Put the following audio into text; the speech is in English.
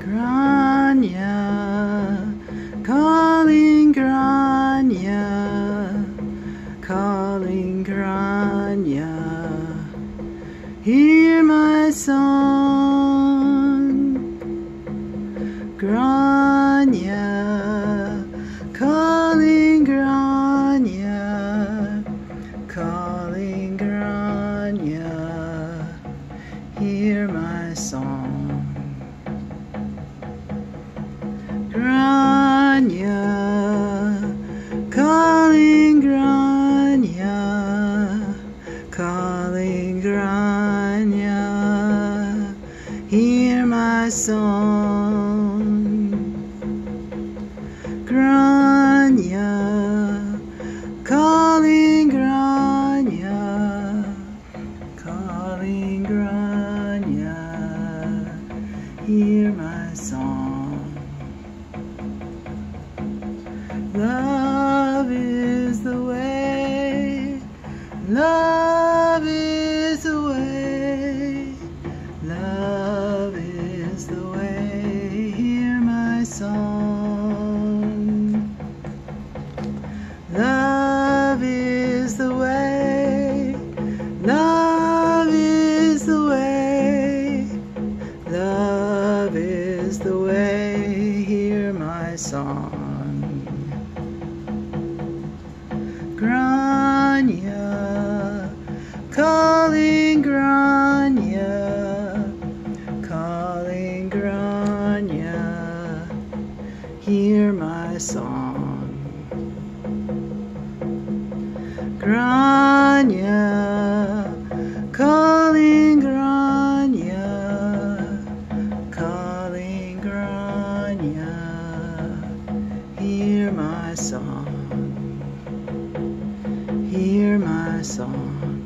Grania, calling Grania, calling Grania, hear my song. Grania, calling Grania, calling Grania, hear my song. Grania, calling Grania, calling Grania, hear my song. Grania, calling Grania, calling Grania, hear my song. Love is the way, love is the way, love is the way, hear my song. Love is the way, love is the way, love is the way, hear my song. Grania, calling Grania, calling Grania, hear my song. Grania, calling Grania, calling Grania, hear my song. Hear my song.